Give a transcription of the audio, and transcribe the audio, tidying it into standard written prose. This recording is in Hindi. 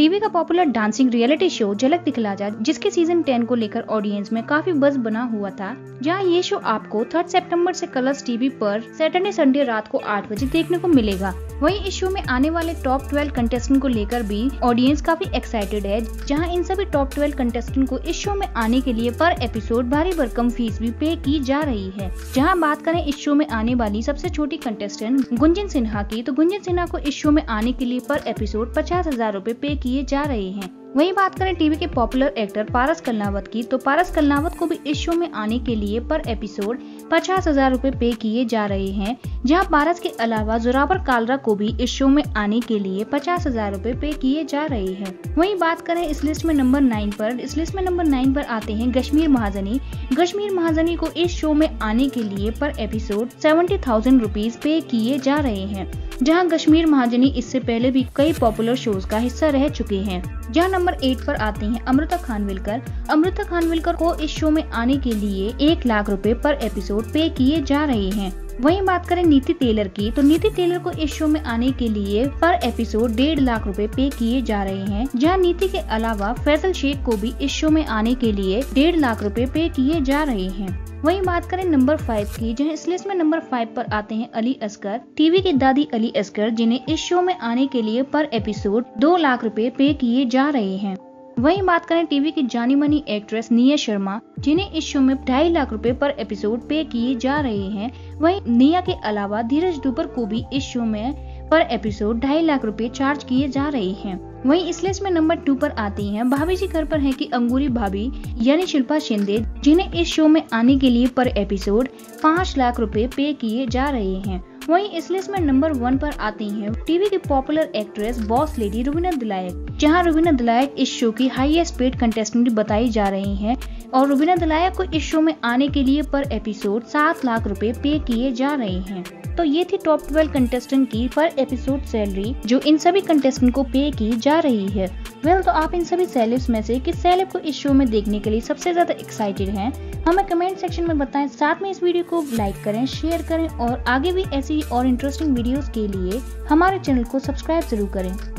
टीवी का पॉपुलर डांसिंग रियलिटी शो झलक दिखला जा, जिसके सीजन 10 को लेकर ऑडियंस में काफी बज़ बना हुआ था, जहां ये शो आपको 3 सितंबर से कलर्स टीवी पर सैटरडे संडे रात को 8 बजे देखने को मिलेगा। वहीं इस शो में आने वाले टॉप 12 कंटेस्टेंट को लेकर भी ऑडियंस काफी एक्साइटेड है, जहां इन सभी टॉप 12 कंटेस्टेंट को इस शो में आने के लिए पर एपिसोड भारी भरकम फीस भी पे की जा रही है। जहां बात करें इस शो में आने वाली सबसे छोटी कंटेस्टेंट गुंजन सिन्हा की, तो गुंजन सिन्हा को इस शो में आने के लिए पर एपिसोड 50,000 रूपए पे किए जा रहे हैं। वहीं बात करें टीवी के पॉपुलर एक्टर पारस कलनावत की, तो पारस कलनावत को भी इस शो में आने के लिए पर एपिसोड 50,000 रूपए पे किए जा रहे हैं, जहां पारस के अलावा जोरावर कालरा को भी इस शो में आने के लिए 50,000 रूपए पे किए जा रहे हैं। वहीं बात करें इस लिस्ट में नंबर 9 पर आते हैं कश्मीर महाजनी। कश्मीर महाजनी को इस शो में आने के लिए पर एपिसोड 70,000 रुपीज पे किए जा रहे हैं, जहां कश्मीर महाजनी इससे पहले भी कई पॉपुलर शोज का हिस्सा रह चुके हैं। जहां नंबर 8 पर आते हैं अमृता खानविलकर। अमृता खानविलकर को इस शो में आने के लिए 1 लाख रुपए पर एपिसोड पे किए जा रहे हैं। वहीं बात करें नीति टेलर की, तो नीति टेलर को इस शो में आने के लिए पर एपिसोड 1.5 लाख रुपए पे किए जा रहे हैं, जहां नीति के अलावा फैसल शेख को भी इस शो में आने के लिए 1.5 लाख रुपए पे किए जा रहे हैं। वहीं बात करें नंबर 5 की, जहां इस लिस्ट में नंबर 5 पर आते हैं अली असगर। टीवी की दादी अली असगर, जिन्हें इस शो में आने के लिए पर एपिसोड 2 लाख रुपए पे किए जा रहे हैं। वहीं बात करें टीवी की जानी मानी एक्ट्रेस निया शर्मा, जिन्हें इस शो में 2.5 लाख रुपए पर एपिसोड पे किए जा रहे हैं। वहीं निया के अलावा धीरज दुबर को भी इस शो में पर एपिसोड 2.5 लाख रुपए चार्ज किए जा रहे हैं। वहीं इस लिस्ट में नंबर 2 पर आती हैं भाभी जी घर पर है कि अंगूरी भाभी यानी शिल्पा शिंदे, जिन्हें इस शो में आने के लिए पर एपिसोड 5 लाख रुपए पे किए जा रहे हैं। वहीं इस लिस्ट में नंबर 1 पर आती हैं टीवी की popular actress boss lady Rubina Dilaik, जहां रुबीना दिलायक इस शो की हाईएस्ट पेड कंटेस्टेंट बताई जा रही हैं और रुबीना दिलायक को इस शो में आने के लिए पर एपिसोड 7 लाख रुपए पे किए जा रहे हैं। तो ये थी टॉप 12 कंटेस्टेंट की पर एपिसोड सैलरी, जो इन सभी कंटेस्टेंट को पे की जा रही है। तो आप इन सभी सेलेब्स में से किस सेलेब को इस शो में देखने के लिए सबसे ज्यादा एक्साइटेड हैं, हमें कमेंट सेक्शन में बताएं। साथ में इस वीडियो को लाइक करें, शेयर करें और आगे भी ऐसी और इंटरेस्टिंग वीडियोस के लिए हमारे चैनल को सब्सक्राइब जरूर करें।